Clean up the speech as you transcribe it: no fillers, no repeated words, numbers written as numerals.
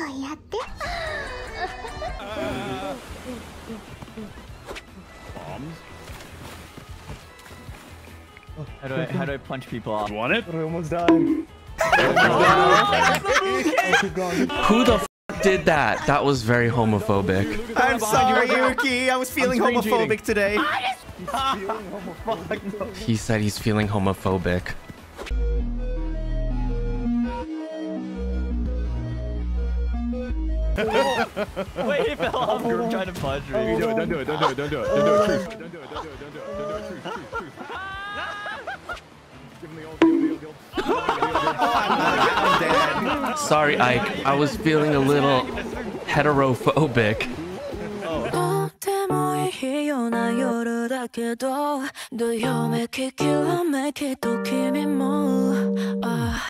Bombs? How do I punch people off? You want it? I almost died. Who the f did that? That was very homophobic. I'm sorry, Yuki. I was feeling homophobic today. He said he's feeling homophobic. Wait, he fell off. You're trying to punch me. Don't do it, don't do it, don't do it, don't do it. Don't do it, truce. Don't do it, don't do it, don't do it, don't do it, truce, truce, truce. Give him the old. I'm dead. Sorry, Ike. I was feeling a little heterophobic.